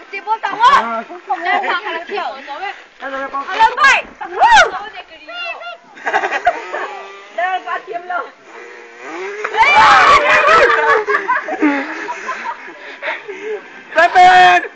直播上我，两场还能跳，好了快，来把贴不了，哎呀！ 再见。